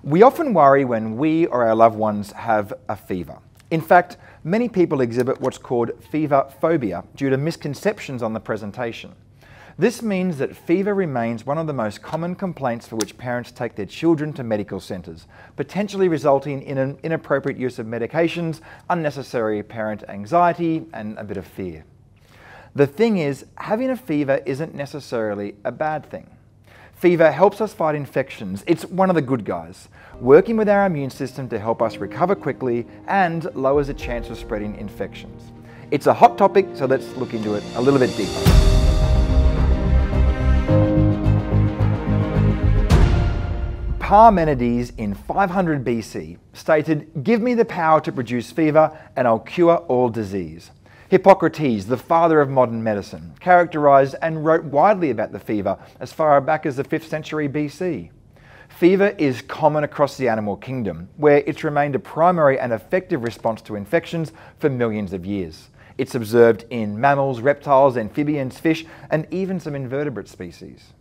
We often worry when we or our loved ones have a fever. In fact, many people exhibit what's called fever phobia due to misconceptions on the presentation. This means that fever remains one of the most common complaints for which parents take their children to medical centres, potentially resulting in an inappropriate use of medications, unnecessary parent anxiety, and a bit of fear. The thing is, having a fever isn't necessarily a bad thing. Fever helps us fight infections. It's one of the good guys, working with our immune system to help us recover quickly and lowers the chance of spreading infections. It's a hot topic, so let's look into it a little bit deeper. Parmenides in 500 BC stated, "Give me the power to produce fever and I'll cure all disease." Hippocrates, the father of modern medicine, characterized and wrote widely about the fever as far back as the 5th century BC. Fever is common across the animal kingdom, where it's remained a primary and effective response to infections for millions of years. It's observed in mammals, reptiles, amphibians, fish, and even some invertebrate species.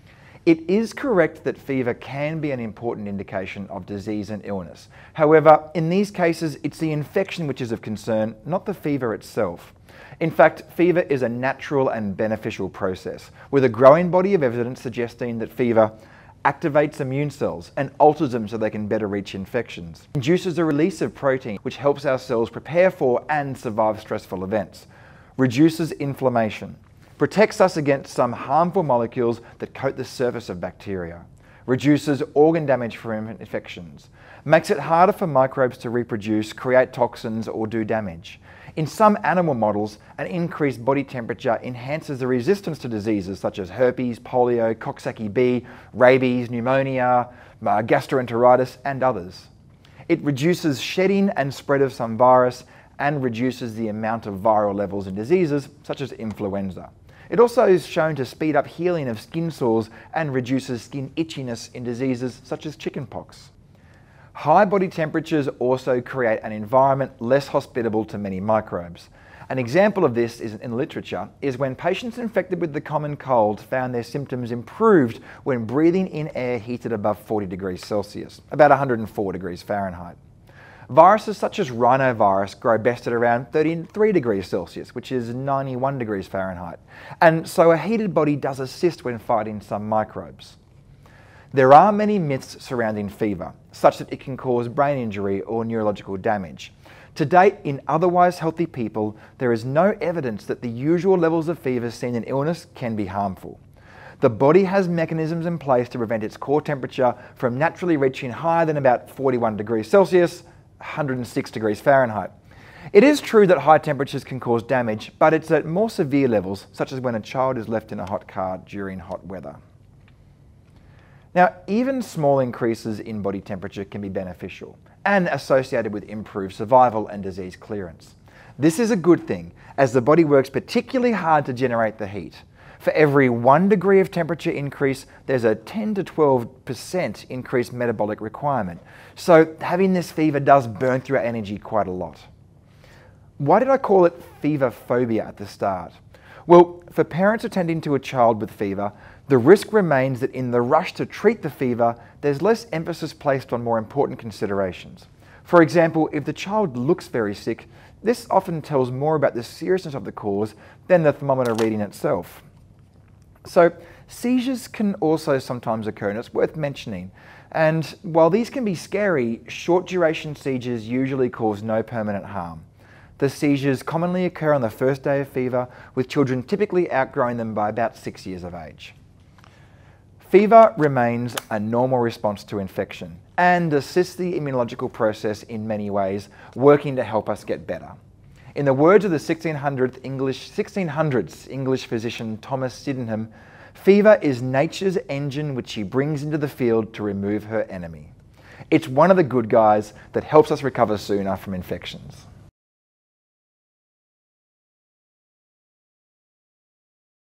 It is correct that fever can be an important indication of disease and illness. However, in these cases, it's the infection which is of concern, not the fever itself. In fact, fever is a natural and beneficial process, with a growing body of evidence suggesting that fever activates immune cells and alters them so they can better reach infections, induces the release of protein which helps our cells prepare for and survive stressful events, reduces inflammation, protects us against some harmful molecules that coat the surface of bacteria, reduces organ damage from infections, makes it harder for microbes to reproduce, create toxins, or do damage. In some animal models, an increased body temperature enhances the resistance to diseases such as herpes, polio, Coxsackie B, rabies, pneumonia, gastroenteritis, and others. It reduces shedding and spread of some virus and reduces the amount of viral levels in diseases such as influenza. It also is shown to speed up healing of skin sores and reduces skin itchiness in diseases such as chickenpox. High body temperatures also create an environment less hospitable to many microbes. An example of this in literature is when patients infected with the common cold found their symptoms improved when breathing in air heated above 40 degrees Celsius, about 104 degrees Fahrenheit. Viruses such as rhinovirus grow best at around 33 degrees Celsius, which is 91 degrees Fahrenheit. And so a heated body does assist when fighting some microbes. There are many myths surrounding fever, such that it can cause brain injury or neurological damage. To date, in otherwise healthy people, there is no evidence that the usual levels of fever seen in illness can be harmful. The body has mechanisms in place to prevent its core temperature from naturally reaching higher than about 41 degrees Celsius, 106 degrees Fahrenheit. It is true that high temperatures can cause damage, but it's at more severe levels, such as when a child is left in a hot car during hot weather. Now, even small increases in body temperature can be beneficial and associated with improved survival and disease clearance. This is a good thing, as the body works particularly hard to generate the heat. For every 1 degree of temperature increase, there's a 10 to 12% increased metabolic requirement. So having this fever does burn through our energy quite a lot. Why did I call it fever phobia at the start? Well, for parents attending to a child with fever, the risk remains that in the rush to treat the fever, there's less emphasis placed on more important considerations. For example, if the child looks very sick, this often tells more about the seriousness of the cause than the thermometer reading itself. So, seizures can also sometimes occur, and it's worth mentioning. And while these can be scary, short duration seizures usually cause no permanent harm. The seizures commonly occur on the first day of fever, with children typically outgrowing them by about 6 years of age. Fever remains a normal response to infection and assists the immunological process in many ways, working to help us get better. In the words of the 1600s English physician Thomas Sydenham, fever is nature's engine which she brings into the field to remove her enemy. It's one of the good guys that helps us recover sooner from infections.